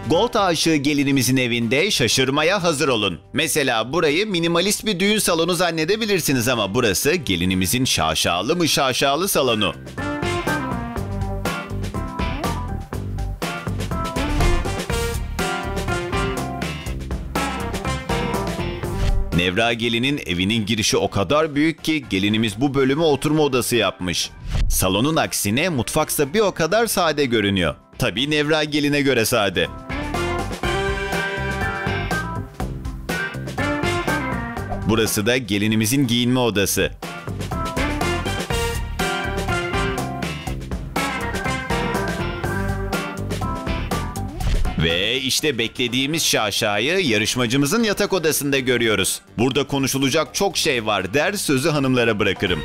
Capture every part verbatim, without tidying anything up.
Gold aşığı gelinimizin evinde şaşırmaya hazır olun. Mesela burayı minimalist bir düğün salonu zannedebilirsiniz ama burası gelinimizin şaşalı mı şaşalı salonu. Nevra gelinin evinin girişi o kadar büyük ki gelinimiz bu bölümü oturma odası yapmış. Salonun aksine mutfaksa bir o kadar sade görünüyor. Tabii Nevra geline göre sade. Burası da gelinimizin giyinme odası. Ve işte beklediğimiz şaşayı yarışmacımızın yatak odasında görüyoruz. Burada konuşulacak çok şey var der, sözü hanımlara bırakırım.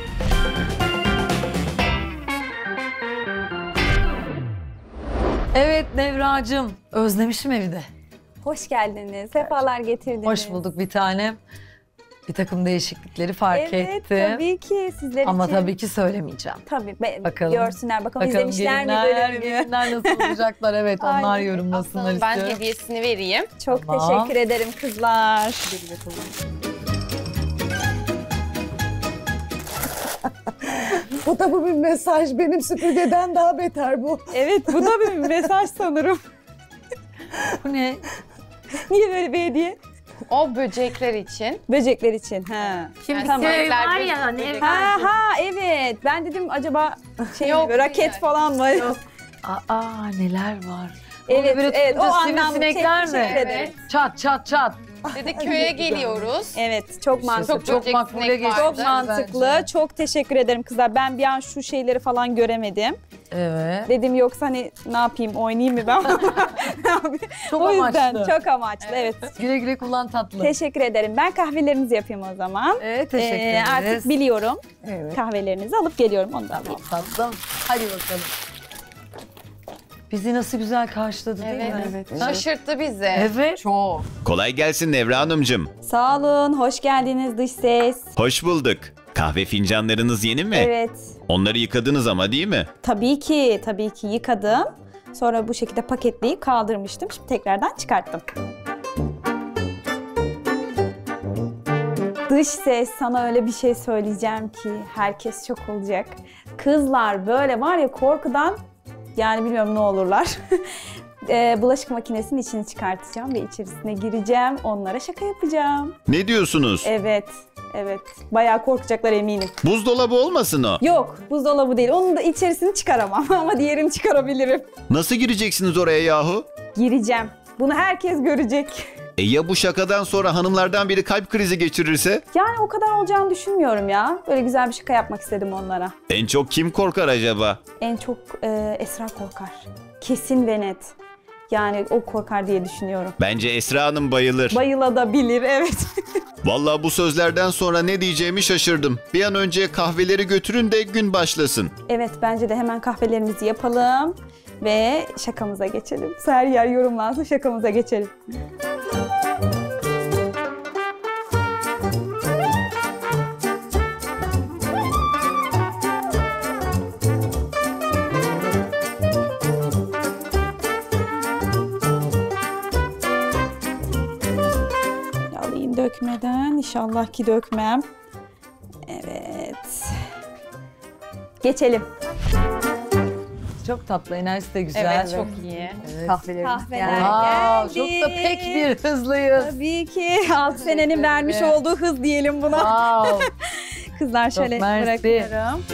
Evet Nevracığım, özlemişim evi de. Hoş geldiniz, sefalar getirdiniz. Hoş bulduk bir tanem. Bir takım değişiklikleri fark evet, ettim. Evet tabii ki sizler Ama için. tabii ki söylemeyeceğim. Tabii be, bakalım. Görsünler bakalım, Bakalım izlemişler gelinler, mi bölümü? gelinler nasıl olacaklar, evet onlar Aynen. yorumlasınlar Aslanım, ben istiyorum. hediyesini vereyim. Çok Tamam. teşekkür ederim kızlar. Bu da bu bir mesaj. Benim süpürgeden daha beter bu. Evet, bu da bir mesaj sanırım. Bu ne? Niye böyle bir hediye? O böcekler için. Böcekler için. Ha. Şimdi Tamam. şey var ya, ya ne Ha ha evet. Ben dedim acaba şey Yok, mi, raket değil. falan mı? Yok. Aa neler var. Evet, Onu böyle evet, o tutunca anlamda sivrisinekler teşekkür mi? ederim. Çat çat çat. Dedik köye geliyoruz. Evet, çok mantıklı. Çok Çok böcek makbule sinek geçti. Çok vardı. mantıklı. bence. Çok teşekkür ederim kızlar. Ben bir an şu şeyleri falan göremedim. Evet. Dedim yoksa hani ne yapayım, oynayayım mı ben? Ne yapayım? Çok O yüzden amaçlı. çok amaçlı. Evet. Güle güle kullan tatlı. Teşekkür ederim. Ben kahvelerinizi yapayım o zaman. Evet teşekkür Ee, ederiz. artık biliyorum. Evet. Kahvelerinizi alıp geliyorum ondan. Tamam tatlım. Hadi bakalım. Bizi nasıl güzel karşıladı değil Evet. mi? Evet. Şaşırttı bizi. Evet. Çok. Kolay gelsin Nevra Hanımcığım. Sağ olun. Hoş geldiniz dış ses. Hoş bulduk. Kahve fincanlarınız yeni mi? Evet. Onları yıkadınız ama değil mi? Tabii ki, tabii ki yıkadım. Sonra bu şekilde paketleyip kaldırmıştım. Şimdi tekrardan çıkarttım. Dış ses, sana öyle bir şey söyleyeceğim ki herkes şok olacak. Kızlar böyle var ya korkudan, yani bilmiyorum ne olurlar. e, bulaşık makinesinin içini çıkartacağım ve içerisine gireceğim. Onlara şaka yapacağım. Ne diyorsunuz? Evet, evet. Bayağı korkacaklar eminim. Buzdolabı olmasın o. Yok, buzdolabı değil. Onun da içerisini çıkaramam ama diğerini çıkarabilirim. Nasıl gireceksiniz oraya yahu? Gireceğim. Bunu herkes görecek. E ya bu şakadan sonra hanımlardan biri kalp krizi geçirirse? Yani o kadar olacağını düşünmüyorum ya. Böyle güzel bir şaka yapmak istedim onlara. En çok kim korkar acaba? En çok e, Esra korkar. Kesin ve net. Yani o korkar diye düşünüyorum. Bence Esra Hanım bayılır. Bayılabilir, evet. Vallahi bu sözlerden sonra ne diyeceğimi şaşırdım. Bir an önce kahveleri götürün de gün başlasın. Evet, bence de hemen kahvelerimizi yapalım ve şakamıza geçelim. Her yer yorumlansın, şakamıza geçelim. Alayım dökmeden, inşallah ki dökmem. Evet. Geçelim. Çok tatlı, enerjisi de güzel. Evet, çok iyi. Kahvelerimiz Kahveler geldi. Aa, geldi. çok da pek bir hızlıyız. Tabii ki altı senenin vermiş Evet. olduğu hız diyelim buna. Wow. Kızlar şöyle mersi. bırakıyorum.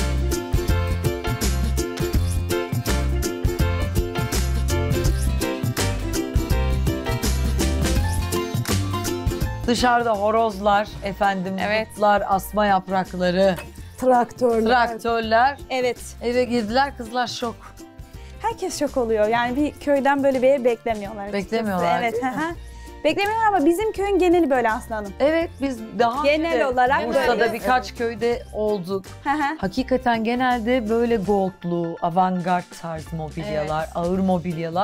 Dışarıda horozlar, efendim, Evet. bulutlar, asma yaprakları, Traktörler. traktörler. Evet. Eve girdiler, kızlar şok. Herkes şok oluyor. Yani bir köyden böyle bir ev beklemiyorlar. Beklemiyorlar, açıkçası. Evet. değil mi? hı hı. Beklemiyorlar ama bizim köyün geneli böyle Aslı Hanım. Evet, biz daha Genel önce de olarak Bursa'da böyle. birkaç köyde olduk. Hı hı. Hakikaten genelde böyle goldlu, avantgard tarz mobilyalar, ağır mobilyalar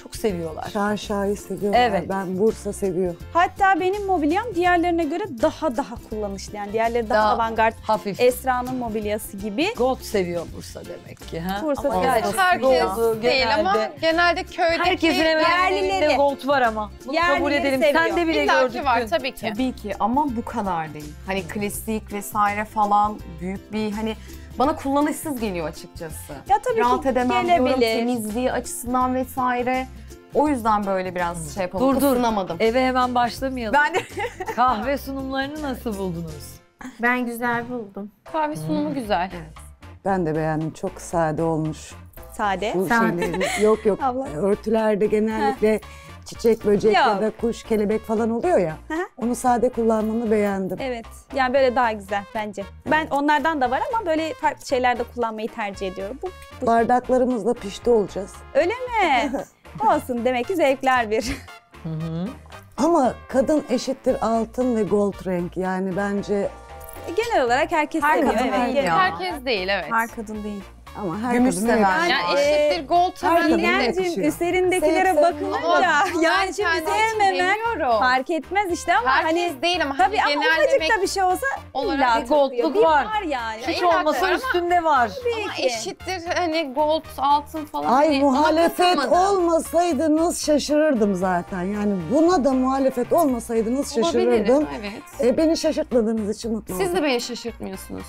çok seviyorlar. Şarşayı seviyorlar. Evet. Ben Bursa seviyor. Hatta benim mobilyam diğerlerine göre daha daha kullanışlı. Yani diğerleri daha, Daha avantgard. hafif. Esra'nın mobilyası gibi. Gold seviyor Bursa demek ki. Ha? Bursa Ama seviyor. gerçi Herkes gold'u değil ama genelde- genelde köydeki Herkesin hemen yerlileri. evinde gold var ama. Bunu kabul Yerlileri edelim. seviyor. Sen de bile illaki gördük var dün. tabii ki. Tabii ki ama bu kadar değil. Hani klasik vesaire falan büyük bir hani bana kullanışsız geliyor açıkçası. Ya tabii Rahat ki edemem diyorum gelebilir. temizliği açısından vesaire. O yüzden böyle biraz şey yapalım. Dur dur. ısınamadım. Eve hemen başlamayalım. Ben de Kahve sunumlarını nasıl buldunuz? Ben güzel buldum. Kahve sunumu güzel. Ben de beğendim. Çok sade olmuş. Sade. Bu Sade. şeylerin, yok yok. Abla. Örtülerde genellikle çiçek, böcek ya Yok. da kuş, kelebek falan oluyor ya. Hı hı. Onu sade kullanmanı beğendim. Evet. Yani böyle daha güzel bence. Ben onlardan da var ama böyle farklı şeylerde kullanmayı tercih ediyorum. Bu, bu Bardaklarımızla pişti olacağız. öyle mi? Olsun demek ki zevkler bir. Hı hı. Ama kadın eşittir altın ve gold renk. Yani bence Genel olarak herkes Her seviyor. kadın evet. öyle genel- ya. Herkes değil evet. her kadın değil. ama her Gümüş kadın sever. evet. Yani Ee, eşittir gold her tabii. kadın Nilay'cığım yakışıyor. üzerindekilere Sevsem- bakılınca Ama yani ben şimdi kendi için sevmemen demiyorum. fark etmez işte ama Herkes hani değil ama tabii hani ama genellemek ufacık da bir şey olsa olarak illa bir goldluk takıyor. Bir var. var yani. Ya Hiç illa olmasa ki var ama- üstünde var. ama ki. eşittir hani gold, altın falan. Ay hani ona muhalefet katılmadım. olmasaydınız şaşırırdım zaten. Yani buna da muhalefet olmasaydınız şaşırırdım. Olabilir, evet. E, beni şaşırtmadığınız için mutlu Siz oldum. de beni şaşırtmıyorsunuz.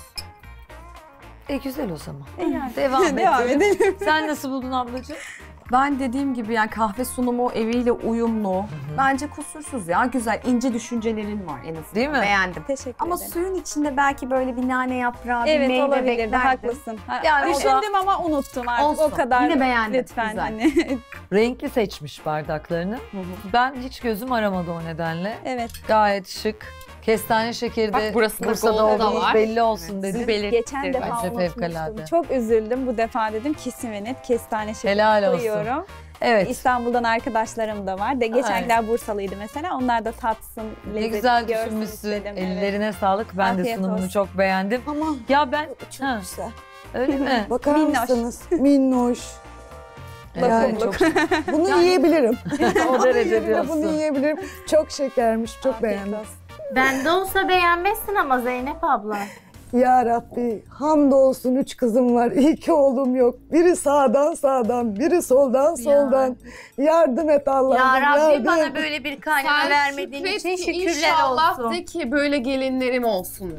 E güzel o zaman. E yani. Devam, Devam edelim. edelim. Sen nasıl buldun ablacığım? Ben dediğim gibi yani kahve sunumu eviyle uyumlu. Bence kusursuz ya. Güzel, ince düşüncelerin var en azından. Değil mi? Beğendim. Teşekkür Ama ederim. suyun içinde belki böyle bir nane yaprağı, bir Evet meyve olabilirdi, beklerdim. haklısın. Ha, Yani o da- düşündüm ama unuttum artık Olsun. o kadar. Yine beğendim, Lütfen güzel. hani. Renkli seçmiş bardaklarını. Ben hiç gözüm aramadı o nedenle. Evet. Gayet şık. Kestane şekeri de Bak burası da Bursa'da gold da olduğunuz var. belli olsun dedi. Geçen defa Bence unutmuştum. fevkalade. Çok üzüldüm. Bu defa dedim kesin ve net kestane şekeri Helal olsun. koyuyorum. Evet. İstanbul'dan arkadaşlarım da var. De geçenler Bursalıydı mesela. Onlar da tatsın, Ne lezzeti güzel görsün düşünmüşsün. istedim. Evet. Ellerine sağlık. Ben de Afiyet sunumunu olsun. çok beğendim. Ama Ya ben çok Ha, güzel. öyle mi? Bakar Minnoş. mısınız? Minnoş. Evet, Yani çok Bunu Yani- yiyebilirim. o derece Bunu diyorsun. yiyebilirim. Çok şekermiş. Çok Afiyet beğendim. olsun. Bende olsa beğenmezsin ama Zeynep abla. Ya Rabbi hamdolsun üç kızım var. İki oğlum yok. Biri sağdan sağdan, biri soldan soldan. Yardım et Allah'ım. Ya Rabbi yardım. bana böyle bir kaynana Sen vermediğin şükret için ki şükürler inşallah olsun. de ki böyle gelinlerim olsun de.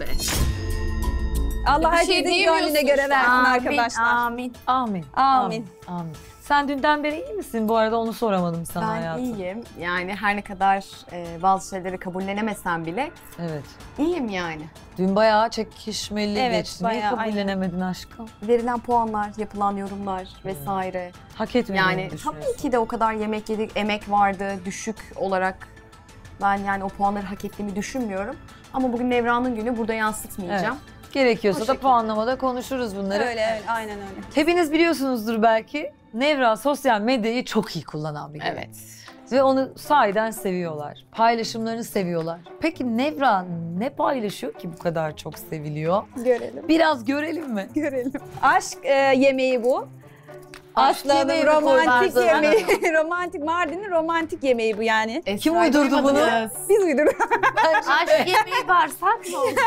Allah Bir şey herkesin diyemiyorsun gönlüne göre şu versin an. arkadaşlar. Amin. Amin. Amin. Amin. Sen dünden beri iyi misin? Bu arada onu soramadım sana Ben hayatım. iyiyim. Yani her ne kadar e, bazı şeyleri kabullenemesem bile Evet. iyiyim yani. Dün bayağı çekişmeli Evet, geçti. Niye bayağı, kabullenemedin aşkım? Verilen puanlar, yapılan yorumlar vesaire. Hak etmediğini Yani düşünüyorsun. tabii ki de o kadar yemek yedik, emek vardı, düşük olarak ben yani o puanları hak ettiğimi düşünmüyorum. Ama bugün Nevra'nın günü, burada yansıtmayacağım. Gerekiyorsa O da şekilde. puanlamada konuşuruz bunları. Öyle öyle aynen öyle. Hepiniz biliyorsunuzdur belki. Nevra sosyal medyayı çok iyi kullanan bir gelin. Evet. Ve onu sahiden seviyorlar. Paylaşımlarını seviyorlar. Peki Nevra ne paylaşıyor ki bu kadar çok seviliyor? Görelim. Biraz görelim mi? Görelim. Aşk e, yemeği bu. Aşk yemeği mi Aslanım romantik koydun? yemeği. romantik Mardin'in romantik yemeği bu yani. Kim uydurdu bunu? Biz uydurduk. Aşk yemeği bağırsak mı oldu?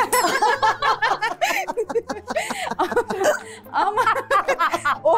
Ama o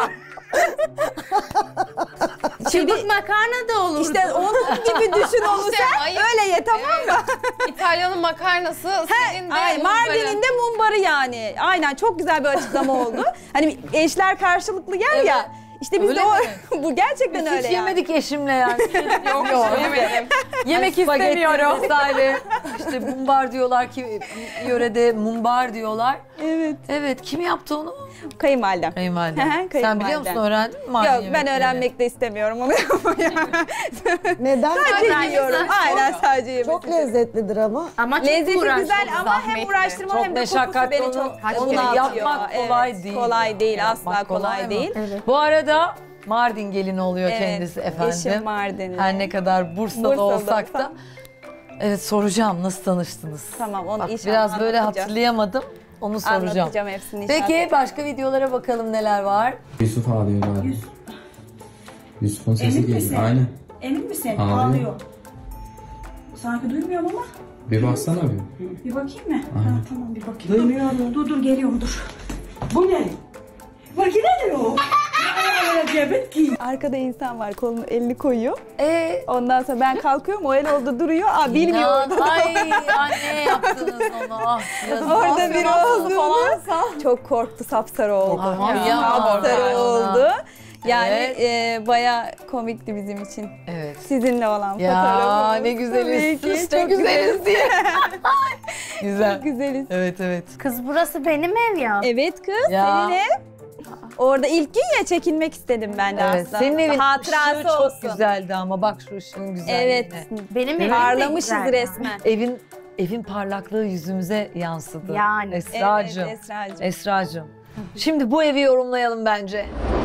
Çubuk makarna da olur. işte onun gibi düşün onu İşte sen. ayıp. Öyle ye tamam mı? İtalya'nın makarnası, senin de Ay, Mardin'in de mumbarı yani. Aynen çok güzel bir açıklama oldu. Hani eşler karşılıklı yer ya. İşte biz Öyle de o, mi? bu gerçekten Biz öyle hiç yani. yemedik eşimle yani. Yok, yemedim. Yemek istemiyorum. Vesaire. İşte mumbar diyorlar ki yörede mumbar diyorlar. Evet. Evet kim yaptı onu? Kayınvalidem. Kayınvalide. Hı hı, Sen kayınvalide. biliyor musun öğrendin mi? Mardin Yok ben yemeklerini? öğrenmek de istemiyorum onu yapmayı. Neden? sadece yiyorum. Aynen sadece yemek. Çok lezzetlidir ama. Ama çok Lezzeti uğraş güzel oldu. ama hem zahmetli. uğraştırma Çok hem de kokusu meşakkatli beni onu- çok Kaç onu kere bunaltıyor. yapmak Evet, kolay değil. Kolay değil Yapmak asla kolay mı? değil. Bu arada Mardin gelini oluyor Evet, kendisi efendim. eşim Mardinli. Her ne kadar Bursa'da, Bursa'da olsak da. olsam. Evet soracağım nasıl tanıştınız? Tamam onu Bak, inşallah biraz böyle anlatacağım. hatırlayamadım. Onu soracağım. Anlatacağım hepsini inşallah. Peki başka videolara bakalım neler var. Yusuf ağlıyor abi. Yusuf'un sesi Emin geliyor. misin? Aynen. Emin misin? Ağlıyor. Ağlıyor. Sanki duymuyorum ama. Bir baksana bir. Bir bakayım mı? Aynen. Ha, tamam bir bakayım. Duymuyorum. Dur dur geliyorum dur. Bu ne? Bak yine de o. Cebet ki. Arkada insan var, kolunu elini koyuyor. Ee, Ondan sonra ben kalkıyorum, o el oldu duruyor. Aa bilmiyor. inan, ay anne yaptınız onu. Ah, yazık. Orada biri Nasıl olduğunu. falansa. Çok korktu, sapsarı oldu. Aman Ya, ya. sapsarı oldu. Yani Evet. e, bayağı komikti bizim için. Evet. Sizinle olan Ya fotoğrafımız. ne güzeliz. Tabii ki, Sus, ne çok güzeliz diye. Güzel. Çok güzeliz. Evet evet. Kız burası benim ev ya. Evet kız, Ya. senin ev. Orada ilk gün ya, çekinmek istedim ben de Evet, aslında. senin evin hatırası ışığı çok olsun. güzeldi ama bak şu ışığın güzelliğine. Evet. Benim evim de Parlamışız güzel. resmen. Evin evin parlaklığı yüzümüze yansıdı. Yani. Esracığım. Evet Esra'cığım. Esracığım. Şimdi bu evi yorumlayalım bence.